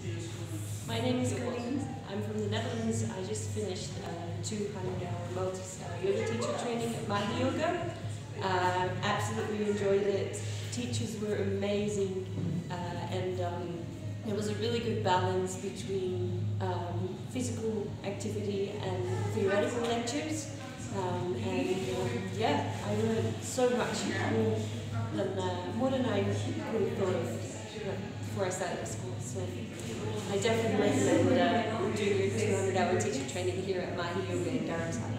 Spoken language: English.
My name is Colleen. I'm from the Netherlands. I just finished 200-hour yoga teacher training at Mahi Yoga. Absolutely enjoyed it. Teachers were amazing, and there was a really good balance between physical activity and theoretical lectures. Yeah, I learned so much more than I could have thought of before I started school. So I definitely recommend doing your 200-hour teacher training here at Mahi Yoga in Dharamsala.